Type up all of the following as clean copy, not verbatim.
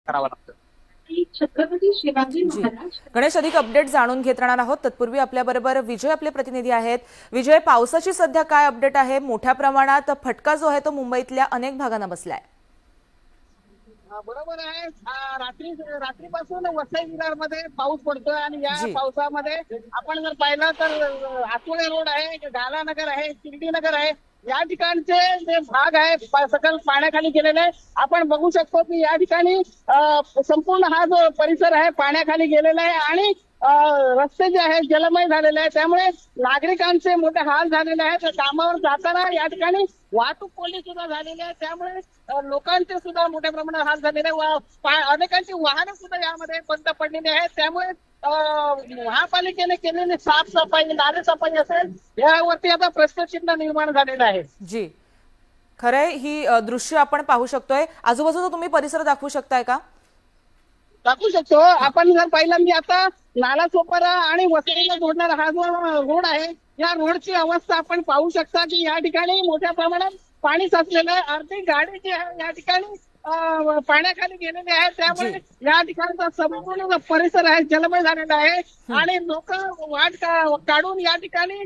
करावा लागतो। छत्रपती शिवाजी महाराज गणेश, अधिक अपडेट जाणून घेत राहणार आहोत। तत्पूर्वी आपल्याबरोबर विजय आपले प्रतिनिधी आहेत। विजय, पावसाची सध्या काय अपडेट आहे? मोठ्या प्रमाणात फटका जो आहे तो मुंबईतल्या अनेक भागांना बसलाय। बरोबर आहे। रात्रीपासून वसई विरारमध्ये पाऊस पडतोय आणि या पावसामध्ये आपण जर पाहिलं तर आकुळे रोड आहे, गालानगर आहे, शिर्डीनगर आहे, या ठिकाणचे जे भाग आहे सकल पाण्याखाली गेलेले आहे। आपण बघू शकतो की या ठिकाणी संपूर्ण हा जो परिसर आहे पाण्याखाली गेलेला आहे आणि रस्ते जे आहेत जलमय झालेले आहेत। त्यामुळे नागरिकांचे मोठे हाल झालेले आहेत। कामावर जाताना या ठिकाणी वाहतूक कोंडी सुद्धा झालेली आहे। त्यामुळे लोकांचे सुद्धा मोठ्या प्रमाणात हाल झालेले आहे। अनेकांची वाहने सुद्धा यामध्ये बंद पडलेली आहेत। त्यामुळे महापालिकेने केलेली साफसफाई, नालेसफाई असेल यावरती आता प्रश्नचिन्ह निर्माण झालेलं आहे। जी, खरंय, ही दृश्य आपण पाहू शकतोय। आजूबाजूचा तुम्ही परिसर दाखवू शकताय का? दाखवू शकतो। आपण जर पाहिलं मी आता नालासोपारा आणि वसईला जोडणारा हा जो रोड आहे या रोडची अवस्था आपण पाहू शकता की या ठिकाणी मोठ्या प्रमाणात पाणी साचलेलं आहे। अर्धी गाडी जी आहे या ठिकाणी पाण्याखाली गेलेली आहे। त्यामुळे या ठिकाणचा संपूर्ण परिसर आहे जलमय झालेला आहे आणि लोक वाट काढून या ठिकाणी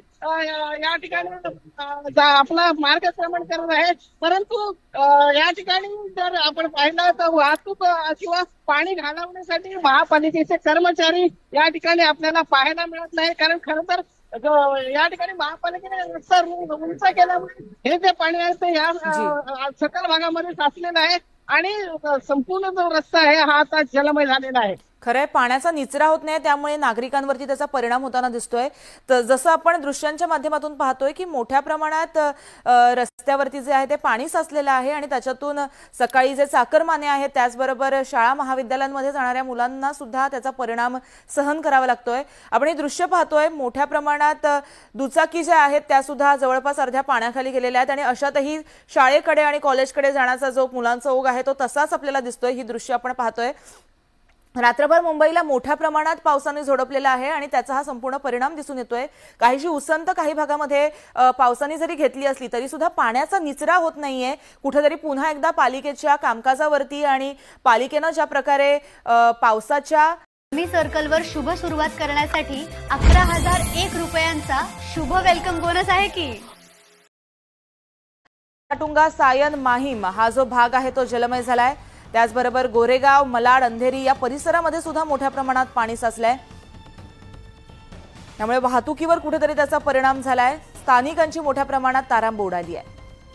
आपला मार्गक्रमण करत आहेत। परंतु या ठिकाणी जर आपण पाहिलं तर वाहतूक किंवा पाणी घालवण्यासाठी महापालिकेचे कर्मचारी या ठिकाणी आपल्याला पाहायला मिळत नाही। कारण खरं तर या ठिकाणी महापालिकेने रस्ता उंच केल्यामुळे हे जे पाणी आहे ते या सकल भागामध्ये साचलेलं आहे आणि संपूर्ण जो रस्ता आहे हा आता जलमय झालेला आहे। खरंय, पाण्याचा निचरा होत नाही, त्यामुळे नागरिकांवरती त्याचा परिणाम होताना दिसतोय। तर जसं आपण दृश्यांच्या माध्यमातून पाहतोय की मोठ्या प्रमाणात रस्त्यावरती जे आहे ते पाणी साचलेलं आहे आणि त्याच्यातून सकाळी जे चाकरमाने आहेत त्याचबरोबर शाळा महाविद्यालयांमध्ये जाणाऱ्या मुलांना सुद्धा त्याचा परिणाम सहन करावा लागतोय। आपण हे दृश्य पाहतोय, मोठ्या प्रमाणात दुचाकी ज्या आहेत त्या सुद्धा जवळपास अर्ध्या पाण्याखाली गेलेल्या आहेत आणि अशातही शाळेकडे आणि कॉलेजकडे जाण्याचा जो मुलांचा ओघ आहे तो तसाच आपल्याला दिसतोय। ही दृश्य आपण पाहतोय। रात्रभर मुंबईला मोठ्या प्रमाणात पावसाने झोडपलेला आहे आणि त्याचा हा संपूर्ण परिणाम दिसून येतोय। काहीशी उसंत काही भागामध्ये पावसाने जरी घेतली असली तरी सुद्धा पाण्याचा निचरा होत नाहीये। कुठेतरी पुन्हा एकदा पालिकेच्या कामकाजावरती आणि पालिकेने ज्या प्रकारे पावसाच्या सर्कलवर शुभ सुरुवात करण्यासाठी 11,001 रुपयांचा शुभ वेलकम बोनस आहे की पाटुंगा, सायन, माहीम हा जो भाग आहे तो जलमय झालाय। त्याचबरोबर गोरेगाव, मलाड, अंधेरी या परिसरामध्ये सुद्धा मोठ्या प्रमाणात पाणी साचलंय। त्यामुळे वाहतुकीवर कुठेतरी त्याचा परिणाम झालाय। स्थानिकांची मोठ्या प्रमाणात तारांबळ उडाली आहे।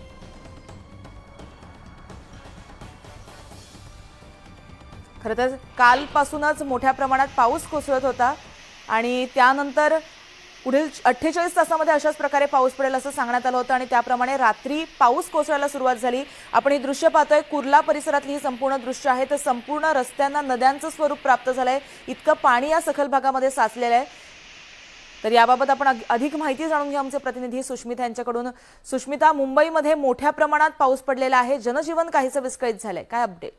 खरं तर कालपासूनच मोठ्या प्रमाणात पाऊस कोसळत होता आणि त्यानंतर पुढील 48 तासामध्ये अशाच प्रकारे पाऊस पडेल असं सांगण्यात आलं होतं आणि त्याप्रमाणे रात्री पाऊस कोसळायला सुरुवात झाली। आपण ही दृश्य पाहतोय, कुर्ला परिसरातली ही संपूर्ण दृश्य आहे। तर संपूर्ण रस्त्यांना नद्यांचं स्वरूप प्राप्त झालंय, इतकं पाणी या सखल भागामध्ये साचलेलं आहे। तर याबाबत आपण अधिक माहिती जाणून घेऊ आमचे प्रतिनिधी सुष्मिता यांच्याकडून। सुष्मिता, मुंबईमध्ये मोठ्या प्रमाणात पाऊस पडलेला आहे, जनजीवन काहीसं विस्कळीत झालंय, काय अपडेट?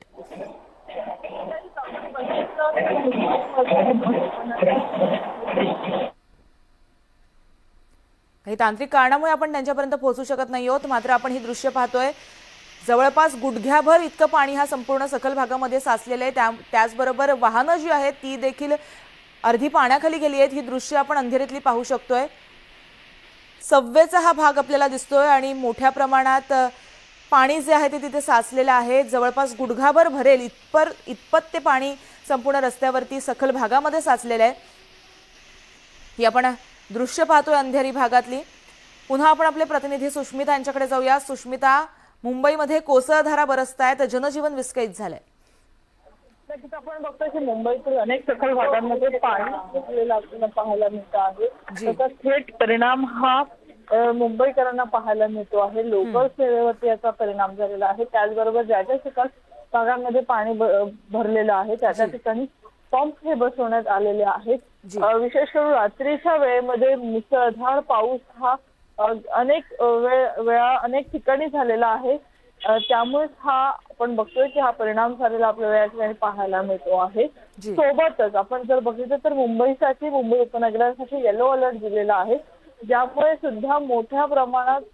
काही तांत्रिक कारणामुळे आपण त्यांच्यापर्यंत पोहोचू शकत नाही आहोत, मात्र आपण ही दृश्य पाहतोय। जवळपास गुडघ्याभर इतकं पाणी हा संपूर्ण सखल भागामध्ये साचलेलं आहे। त्याचबरोबर वाहनं जी आहेत ती देखील अर्धी पाण्याखाली गेली आहेत। ही दृश्य आपण अंधेरीतली पाहू शकतोय। सव्वेचा हा भाग आपल्याला दिसतोय आणि मोठ्या प्रमाणात पाणी जे आहे ते तिथे साचलेलं आहे। जवळपास गुडघाभर भरेल इतपत ते पाणी संपूर्ण रस्त्यावरती सखल भागामध्ये साचलेलं आहे। ही आपण दृश्य पाहतोय अंधेरी भागातली। पुन्हा आपण आपले प्रतिनिधी सुष्मिता यांच्याकडे जाऊया। सुष्मिता, मुंबईमध्ये कोसळधारा बरसतायत, जनजीवन विस्कळीत झालंय। आपण बघतोय की मुंबईतील अनेक सखल भागांमध्ये पाणी साचलेलं आपल्याला पाहायला मिळतं आहे। त्याचा थेट परिणाम हा मुंबईकरांना पाहायला मिळतो आहे। लोकल सेवेवरती याचा परिणाम झालेला आहे। त्याचबरोबर ज्या ज्या सखल भागांमध्ये पाणी भरलेलं आहे त्या त्या ठिकाणी पंप हे बसवण्यात आलेले आहेत। विशेष करून रात्रीच्या वेळेमध्ये मुसळधार पाऊस हा अनेक वेळा अनेक ठिकाणी झालेला आहे। त्यामुळे हा आपण बघतोय की हा परिणाम झालेला आपल्याला या ठिकाणी पाहायला मिळतो आहे। सोबतच आपण जर बघितलं तर मुंबईसाठी, मुंबई उपनगरासाठी येलो अलर्ट दिलेला आहे, ज्यामुळे सुद्धा मोठ्या प्रमाणात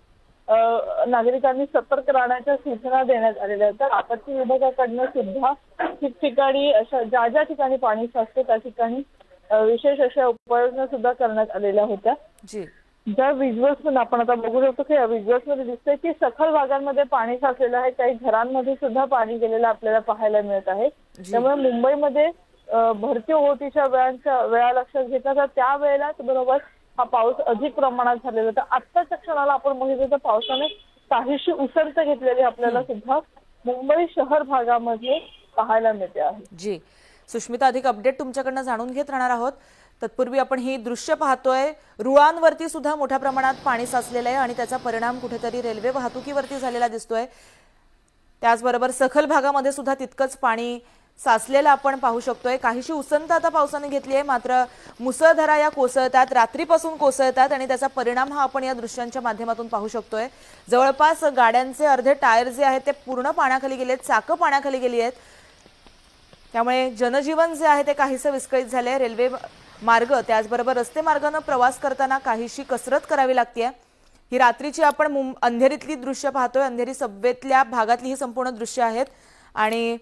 नागरिकांनी सतर्क राहण्याच्या सूचना देण्यात आलेल्या आहेत. तर आपत्ती विभागाकडनं सुद्धा ठिकठिकाणी अशा ज्या ठिकाणी पाणी साचते त्या ठिकाणी विशेष अशा उपाययोजना सुद्धा करण्यात आलेल्या होत्या. ज्या व्हिज्युअल्स आपण आता बघू शकतो की या व्हिज्युअल्स मध्ये दिसतंय की सखल भागांमध्ये पाणी साचलेलं आहे. काही घरांमध्ये सुद्धा पाणी गेलेलं आपल्याला पाहायला मिळत आहे. त्यामुळे मुंबईमध्ये भरती ओहोटीच्या वेळा लक्षात घेतला तर त्या वेळेलाच बरोबर हा पाऊस अधिक प्रमाणात झालेला. तर आत्ताच्या क्षणाला आपण बघितलं तर पावसाने काहीशी उसंत घेतलेली आपल्याला सुद्धा मुंबई शहर भागामध्ये पाहायला मिळते आहे. जी सुष्मिता, अधिक अपडेट तुमच्याकडनं जाणून घेत राहणार आहोत. तत्पूर्वी आपण ही दृश्य पाहतोय. रुळांवरती सुद्धा मोठ्या प्रमाणात पाणी साचलेलं आहे आणि त्याचा परिणाम कुठेतरी रेल्वे वाहतुकीवरती झालेला दिसतोय. त्याचबरोबर सखल भागामध्ये सुद्धा तितकंच पाणी साचलेलं आपण पाहू शकतोय. काहीशी उसंत आता पावसाने घेतली आहे, मात्र मुसळधारा या कोसळतात, रात्रीपासून कोसळतात आणि त्याचा परिणाम हा आपण या दृश्यांच्या माध्यमातून पाहू शकतोय. जवळपास गाड्यांचे अर्धे टायर जे आहेत ते पूर्ण पाण्याखाली गेलेत, चाकं पाण्याखाली गेली आहेत. त्यामुळे जनजीवन जे आहे ते काहीसं विस्कळीत झालंय. रेल्वे मार्ग त्याचबरोबर रस्ते मार्गाने प्रवास करताना काहीशी कसरत करावी लागते. ही रात्रीची आपण अंधेरीतली दृश्य पाहतोय. अंधेरी सबवेतल्या भागातली ही संपूर्ण दृश्य आहेत आणि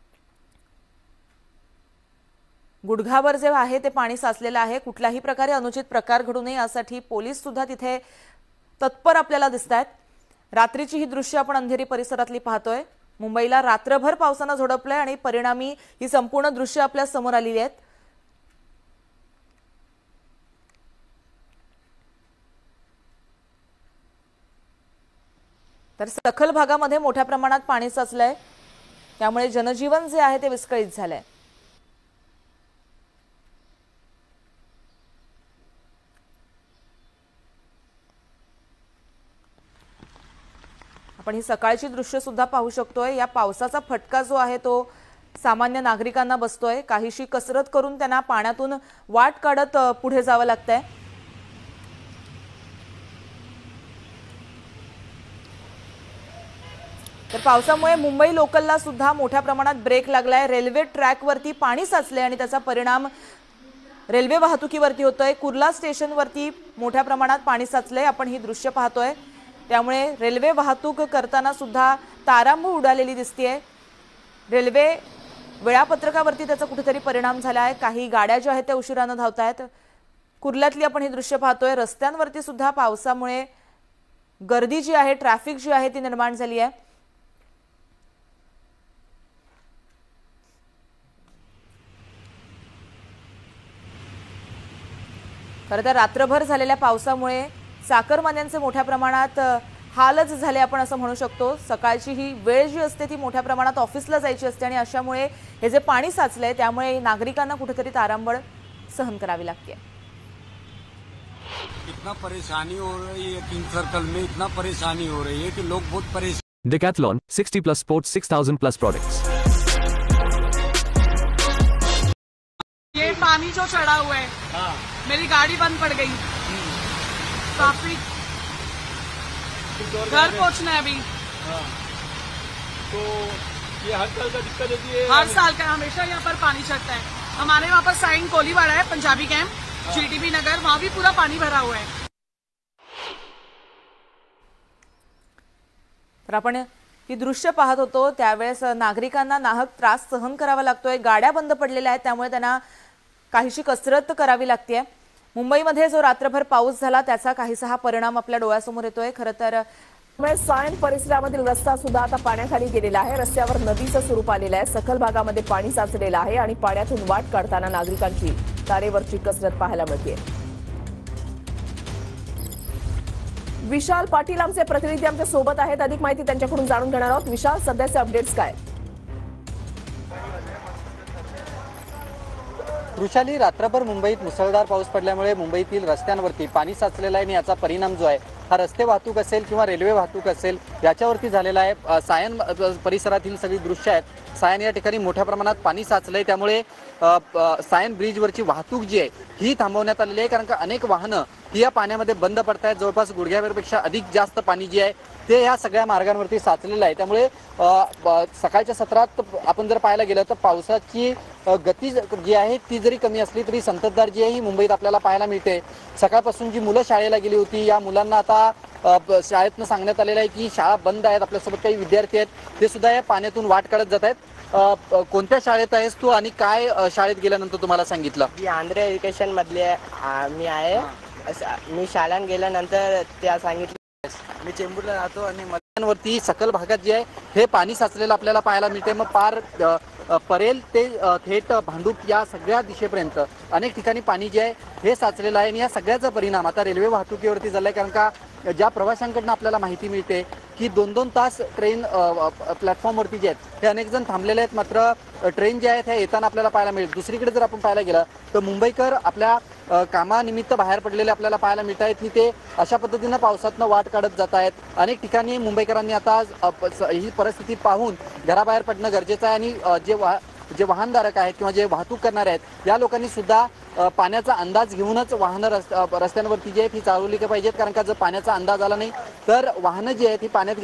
गुडघावर जे आहे ते पाणी साचलेलं आहे. कुठल्याही प्रकारे अनुचित प्रकार घडू नये यासाठी पोलीस सुद्धा तिथे तत्पर आपल्याला दिसतात. रात्रीची ही दृश्य आपण अंधेरी परिसरातली पाहतोय. मुंबईला रात्रभर पावसानं झोडपलंय आणि परिणामी ही संपूर्ण दृश्य आपल्या समोर आलेली आहेत. तर सखल भागामध्ये मोठ्या प्रमाणात पाणी साचलंय, त्यामुळे जनजीवन जे आहे ते विस्कळीत झालंय. आपण ही सकाळची दृश्य सुद्धा पाहू शकतोय. या पावसाचा फटका जो आहे तो सामान्य नागरिकांना बसतोय. काहीशी कसरत करून त्यांना पाण्यातून वाट काढत पुढे जावं लागतंय. तर पावसामुळे मुंबई लोकलला सुद्धा मोठ्या प्रमाणात ब्रेक लागलाय. रेल्वे ट्रॅकवरती पाणी साचले आणि त्याचा परिणाम रेल्वे वाहतुकीवरती होतोय. कुर्ला स्टेशनवरती मोठ्या प्रमाणात पाणी साचले, आपण ही दृश्य पाहतोय. त्यामुळे रेल्वे वाहतूक करताना सुद्धा तारांबळ उडालेली दिसतेय. रेल्वे वेळापत्रकावरती त्याचा कुठेतरी परिणाम झाला आहे. काही गाड्या ज्या आहेत त्या उशिरानं धावत आहेत. कुर्ल्यातली आपण ही दृश्य पाहतोय. रस्त्यांवरती सुद्धा पावसामुळे गर्दी जी आहे, ट्रॅफिक जी आहे ती निर्माण झाली आहे. खरं तर रात्रभर झालेल्या पावसामुळे चाकरमान्यांचे मोठ्या प्रमाणात हालच झाले आपण असं म्हणू शकतो. सकाळची ही वेळ जी असते ती मोठ्या प्रमाणात ऑफिसला जायची असते आणि अशामुळे हे जे पाणी साचलंय त्यामुळे नागरिकांना कुठेतरी तारांबळ सहन करावी लागते. इतना परेशानी हो रही है, किंग सर्कल में इतना परेशानी हो रही है कि लोग बहुत परेशान. Decathlon 60+ sports 6000+ products. ये पानी जो चढ़ा हुआ है, मेरी गाड़ी बंद पड़ गई. काफी घर पहुंचना है अभी. तो ये हर साल का दिक्कत होती है. हर साल का हमेशा यहाँ पर पानी चढ़ता है. हमारे वहाँ पर साइन कोलीवाड़ा है, पंजाबी कैंप, जीटीबी नगर, वहाँ भी पूरा पानी भरा हुआ है. तर आपण ही दृश्य पाहत होतो त्यावेळेस नागरिकांना नाहक त्रास सहन करावा लागतोय. गाड्या बंद पडलेल्या आहेत त्यामुळे त्यांना काहीशी कसरत करावी लागते. मुंबईमध्ये जो रात्रभर पाऊस झाला त्याचा काहीसा हा परिणाम आपल्या डोळ्यासमोर येतोय. खरं तर सायन परिसरामधील रस्ता सुद्धा आता पाण्याखाली गेलेला आहे. रस्त्यावर नदीचं स्वरूप आलेलं आहे. सखल भागामध्ये पाणी साचलेलं आहे आणि पाण्यातून वाट काढताना नागरिकांची तारेवरची कसरत पाहायला मिळते. विशाल पाटील आमचे प्रतिनिधी आमच्या सोबत आहेत. अधिक माहिती त्यांच्याकडून जाणून घेणार आहोत. विशाल, सध्याचे अपडेट्स काय? वृषाली, रात्रभर मुंबईत मुसळधार पाऊस पडल्यामुळे मुंबईतील रस्त्यांवरती पाणी साचलेलं आहे आणि याचा परिणाम जो आहे हा रस्ते वाहतूक असेल किंवा रेल्वे वाहतूक असेल याच्यावरती झालेला आहे. सायन परिसरातील सगळी दृश्य आहेत. सायन या ठिकाणी मोठ्या प्रमाणात पाणी साचलंय त्यामुळे सायन ब्रिजवरची वाहतूक जी आहे ही थांबवण्यात आलेली आहे. कारण का अनेक वाहनं ही या पाण्यामध्ये बंद पडत आहेत. जवळपास गुडघ्यापेक्षा अधिक जास्त पाणी जे आहे ते या सगळ्या मार्गांवरती साचलेलं आहे. त्यामुळे सकाळच्या सत्रात आपण जर पाहायला गेलं तर पावसाची गती जी आहे ती जरी कमी असली तरी संततधार जी आहे ही मुंबईत आपल्याला पाहायला मिळते. सकाळपासून जी मुलं शाळेला गेली होती या मुलांना आता आता शाळेतनं सांगण्यात आलेलं आहे की शाळा बंद आहेत. आपल्यासोबत काही विद्यार्थी आहेत, ते सुद्धा या पाण्यातून वाट काढत जात आहेत. कोणत्या शाळेत आहेस तू आणि काय शाळेत गेल्यानंतर तुम्हाला सांगितलं? मी आंध्र एज्युकेशन मधले मी आहे. मी शाळेत गेल्यानंतर त्या सांगितलं मी चेंबूरला राहतो आणि मध्यांवरती सकल भागात जे आहे हे पाणी साचलेलं आपल्याला पाहायला मिळते. मग पार परेल ते थेट भांडूप या सगळ्या दिशेपर्यंत अनेक ठिकाणी पाणी जे आहे हे साचलेलं आहे आणि या सगळ्याचा परिणाम आता रेल्वे वाहतुकीवरती झालाय. कारण का ज्या प्रवाशांकडून आपल्याला माहिती मिळते की 2-2 तास ट्रेन प्लॅटफॉर्मवरती जे आहेत हे अनेक जण थांबलेले आहेत. मात्र ट्रेन जे आहेत हे येताना आपल्याला पाहायला मिळेल. दुसरीकडे जर आपण पाहायला गेलं तर मुंबईकर आपल्या कामानिमित्त बाहेर पडलेले आपल्याला पाहायला मिळत आहेत की ते अशा पद्धतीनं पावसातनं वाट काढत जात आहेत. अनेक ठिकाणी मुंबईकरांनी आता ही परिस्थिती पाहून घराबाहेर पडणं गरजेचं आहे आणि जे वाहनधारक आहेत किंवा जे वाहतूक करणारे आहेत या लोकांनी सुद्धा पाण्याचा अंदाज घेऊनच वाहनं रस्त्यांवरती जे आहेत ही चालवली पाहिजेत. कारण का जर पाण्याचा अंदाज आला नाही तर वाहनं जी आहेत ही पाण्यात